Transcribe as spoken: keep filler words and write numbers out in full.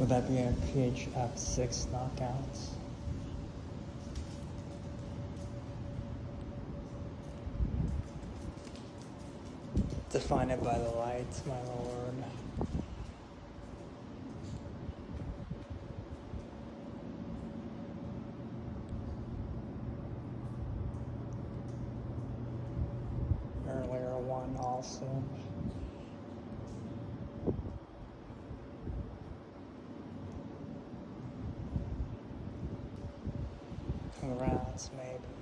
Would that be a P H F six knockouts? Define it by the lights, my lord. Earlier one also. Congrats, maybe.